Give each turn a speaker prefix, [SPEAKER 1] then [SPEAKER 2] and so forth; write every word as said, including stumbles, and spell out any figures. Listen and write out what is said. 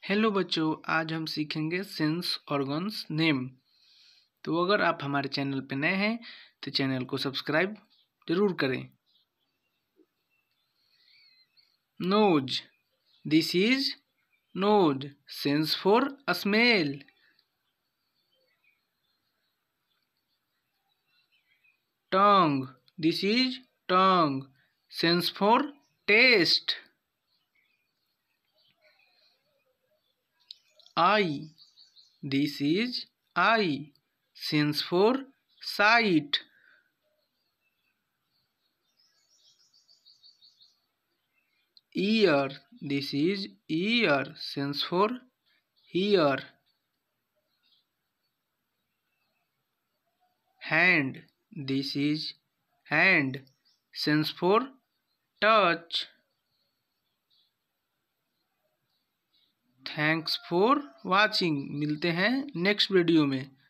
[SPEAKER 1] Hello बच्चों, आज हम सीखेंगे सेंस ऑर्गन्स नेम। तो अगर आप हमारे चैनल पर नए हैं तो चैनल को सब्सक्राइब जरूर करें। Nose, this is nose, sense for smell. Tongue, this is tongue, sense for taste. Eye, this is eye, sense for sight. Ear, this is ear, sense for hear. Hand, this is hand, sense for touch. Thanks for watching. मिलते हैं next video में।